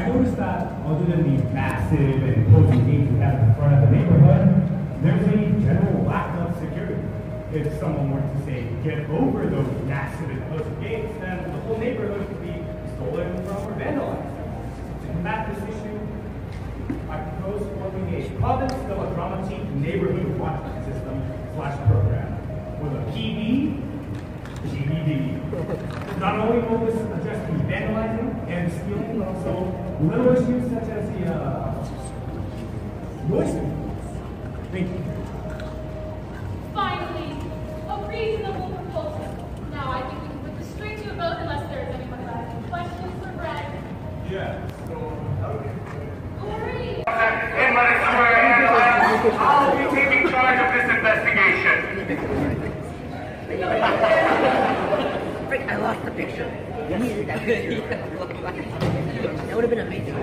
I noticed that other than the massive and imposing gates we have at the front of the neighborhood, there's a general lack of security. If someone were to say, get over those massive and imposing gates, then the whole neighborhood could be stolen from or vandalized. To combat this issue, I propose forming a province melodramatic neighborhood watching system / program with a PD, GBD. Not only will this address the vandalizing and stealing, but also little issues such as the noise. Thank you. Finally, a reasonable proposal. Now I think we can put this straight to a vote unless there's anyone who has any questions for Brad. Yeah, so Corey! In Square and I'll be taking charge of this investigation. Frick, I lost the picture. You needed that picture. That would have been amazing.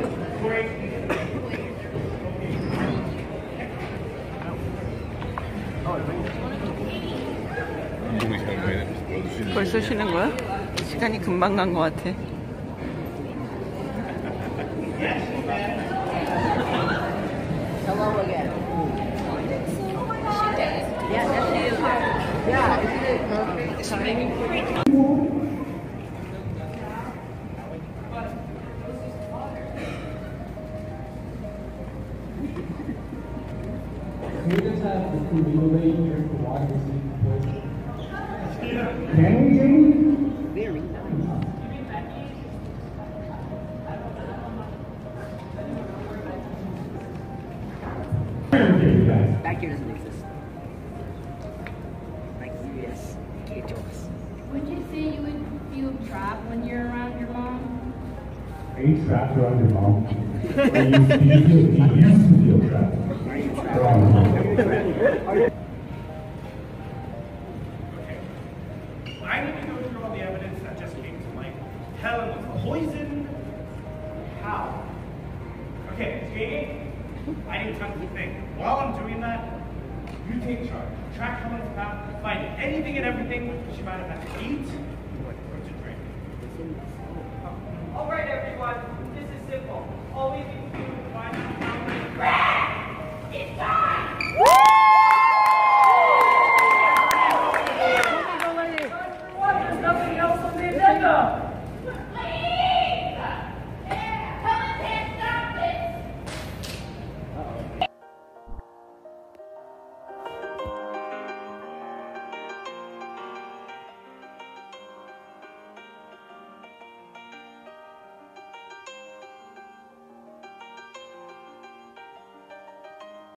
벌써 쉬는 거야? 시간이 금방 간 거 같아. Hello again. Yeah, that's you. Yeah, it's making we just have the crew relay here to watch this situation. Can we, Jamie? very nice. Back here doesn't exist. Like US, KHOS. Would you say you would feel trapped when you're around your mom? Are you trapped around your mom? Do you used to feel trapped around your mom? I need to go through all the evidence that just came to light. Helen was poisoned. How? Okay, Jamie, I need time to think. While I'm doing that, you take charge. Track Helen's path, find anything and everything she might have had to eat,